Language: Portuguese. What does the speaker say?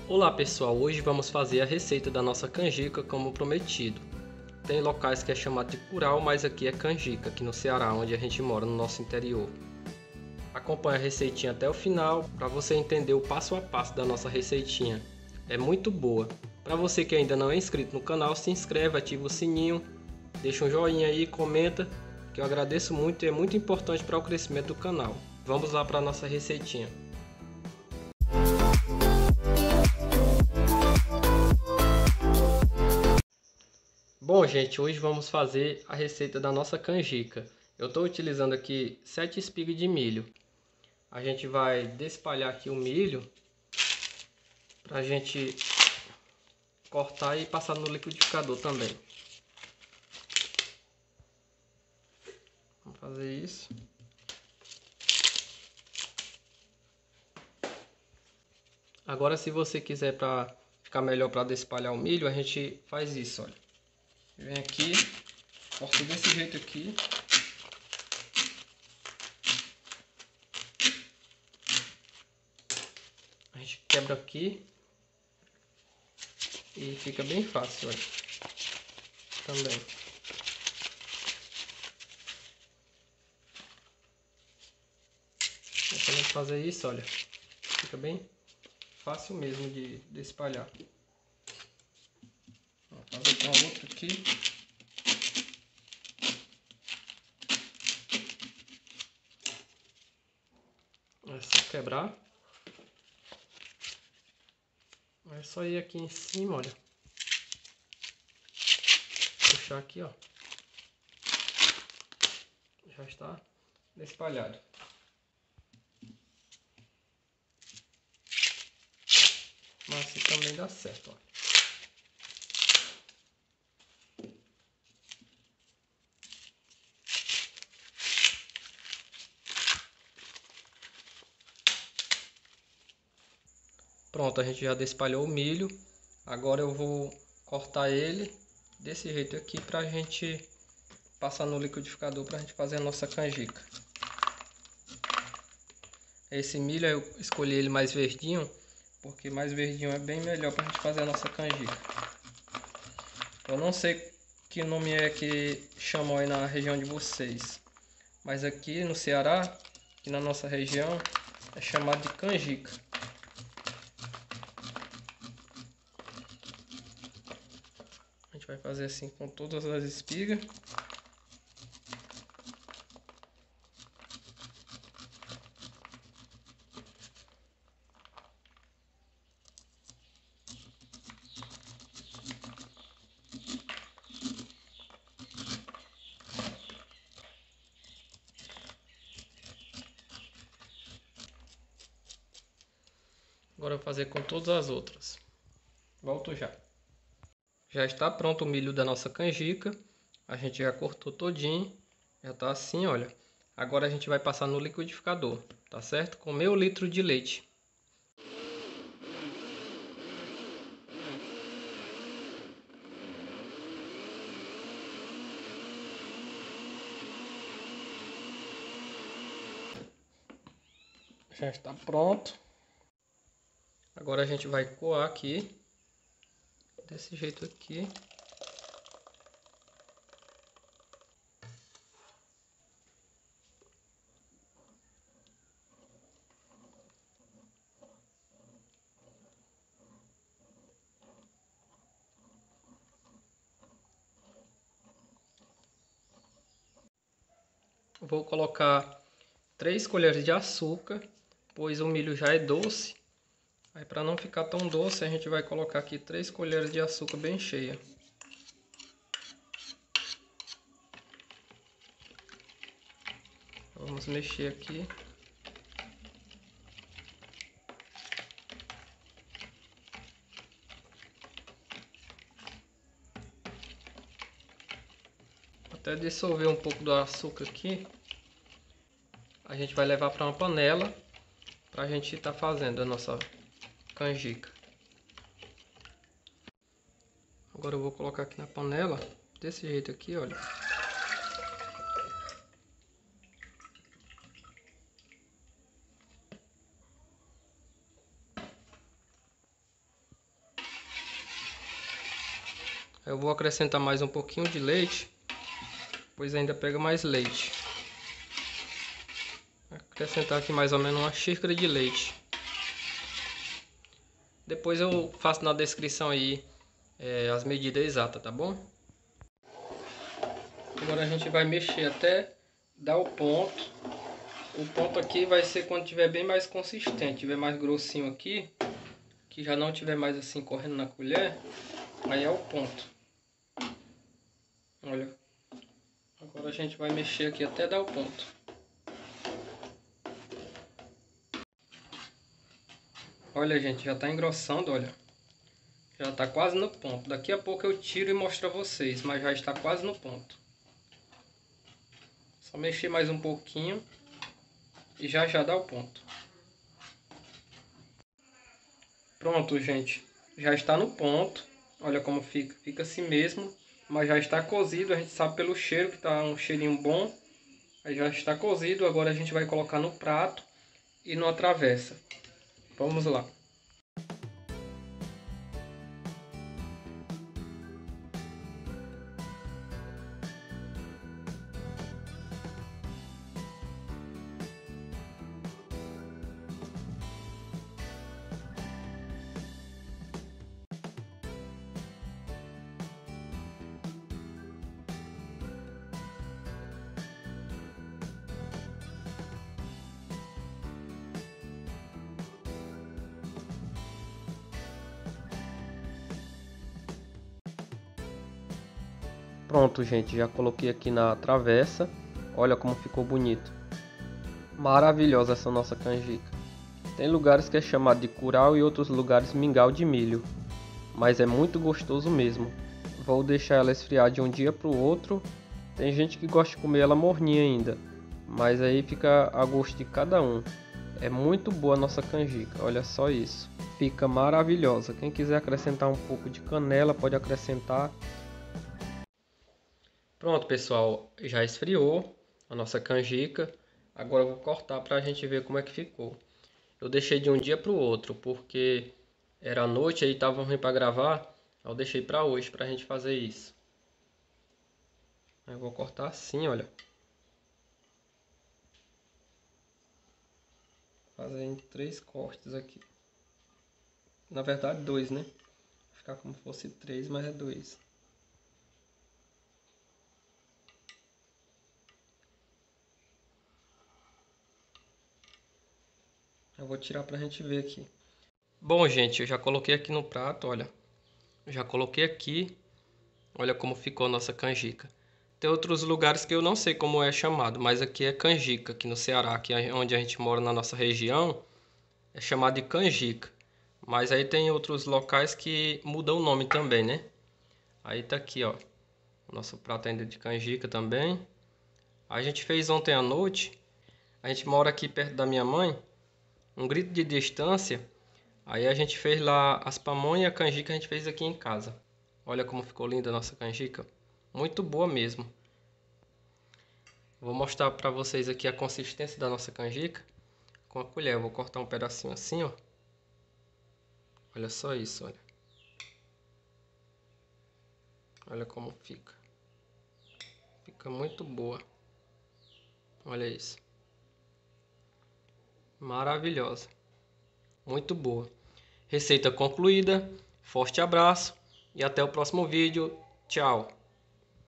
Olá pessoal, hoje vamos fazer a receita da nossa canjica como prometido. Tem locais que é chamado de curau, mas aqui é canjica, aqui no Ceará, onde a gente mora, no nosso interior. Acompanhe a receitinha até o final para você entender o passo a passo da nossa receitinha. É muito boa. Para você que ainda não é inscrito no canal, se inscreve, ativa o sininho, deixa um joinha aí, comenta, que eu agradeço muito e é muito importante para o crescimento do canal. Vamos lá para a nossa receitinha. Bom, gente, hoje vamos fazer a receita da nossa canjica. Eu estou utilizando aqui 7 espigas de milho. A gente vai despalhar aqui o milho para a gente cortar e passar no liquidificador também. Vamos fazer isso. Agora, se você quiser para ficar melhor para despalhar o milho, a gente faz isso, olha. Vem aqui, corta desse jeito aqui. A gente quebra aqui e fica bem fácil, olha. Também. Quando a gente fazer isso, olha, fica bem fácil mesmo de espalhar. Vou fazer com a outra aqui. É só quebrar. É só ir aqui em cima, olha. Puxar aqui, ó. Já está espalhado. Mas assim também dá certo, ó. Pronto, a gente já despalhou o milho. Agora eu vou cortar ele desse jeito aqui pra gente passar no liquidificador pra gente fazer a nossa canjica. Esse milho eu escolhi ele mais verdinho, porque mais verdinho é bem melhor pra gente fazer a nossa canjica. Eu não sei que nome é que chamam aí na região de vocês, mas aqui no Ceará, aqui na nossa região, é chamado de canjica. A gente vai fazer assim com todas as espigas. Agora eu vou fazer com todas as outras. Volto já. Já está pronto o milho da nossa canjica. A gente já cortou todinho. Já está assim, olha. Agora a gente vai passar no liquidificador, tá certo? Com meio litro de leite. Já está pronto. Agora a gente vai coar aqui. Desse jeito aqui. Vou colocar 3 colheres de açúcar, pois o milho já é doce. Aí para não ficar tão doce, a gente vai colocar aqui 3 colheres de açúcar bem cheia. Vamos mexer aqui. Até dissolver um pouco do açúcar aqui, a gente vai levar para uma panela para a gente estar fazendo a nossa canjica. Agora eu vou colocar aqui na panela, desse jeito aqui, olha. Eu vou acrescentar mais um pouquinho de leite, pois ainda pega mais leite. Acrescentar aqui mais ou menos uma xícara de leite. Depois eu faço na descrição aí as medidas exatas, tá bom? Agora a gente vai mexer até dar o ponto. O ponto aqui vai ser quando tiver bem mais consistente, tiver mais grossinho aqui, que já não tiver mais assim correndo na colher, aí é o ponto. Olha, agora a gente vai mexer aqui até dar o ponto. Olha, gente, já está engrossando, olha. Já está quase no ponto. Daqui a pouco eu tiro e mostro a vocês, mas já está quase no ponto. Só mexer mais um pouquinho e já dá o ponto. Pronto, gente. Já está no ponto. Olha como fica. Fica assim mesmo, mas já está cozido. A gente sabe pelo cheiro que está um cheirinho bom. Aí já está cozido. Agora a gente vai colocar no prato e numa travessa. Vamos lá. Pronto, gente, já coloquei aqui na travessa. Olha como ficou bonito. Maravilhosa essa nossa canjica. Tem lugares que é chamado de curau e outros lugares mingau de milho. Mas é muito gostoso mesmo. Vou deixar ela esfriar de um dia para o outro. Tem gente que gosta de comer ela morninha ainda, mas aí fica a gosto de cada um. É muito boa a nossa canjica, olha só isso. Fica maravilhosa. Quem quiser acrescentar um pouco de canela pode acrescentar. Pronto, pessoal, já esfriou a nossa canjica. Agora eu vou cortar para a gente ver como é que ficou. Eu deixei de um dia para o outro, porque era noite e estava ruim para gravar. Eu deixei para hoje para a gente fazer isso. Eu vou cortar assim, olha. Fazendo 3 cortes aqui. Na verdade 2, né? Vai ficar como se fosse 3, mas é 2. Eu vou tirar pra gente ver aqui. Bom, gente, eu já coloquei aqui no prato, olha. Já coloquei aqui. Olha como ficou a nossa canjica. Tem outros lugares que eu não sei como é chamado, mas aqui é canjica, aqui no Ceará, aqui onde a gente mora na nossa região, é chamado de canjica. Mas aí tem outros locais que mudam o nome também, né? Aí tá aqui, ó. O nosso prato ainda de canjica também. A gente fez ontem à noite. A gente mora aqui perto da minha mãe. Um grito de distância. Aí a gente fez lá as pamonhas e a canjica a gente fez aqui em casa. Olha como ficou linda a nossa canjica. Muito boa mesmo. Vou mostrar para vocês aqui a consistência da nossa canjica. Com a colher, eu vou cortar um pedacinho assim, ó. Olha só isso, olha. Olha como fica. Fica muito boa. Olha isso. Maravilhosa. Muito boa. Receita concluída. Forte abraço e até o próximo vídeo. Tchau.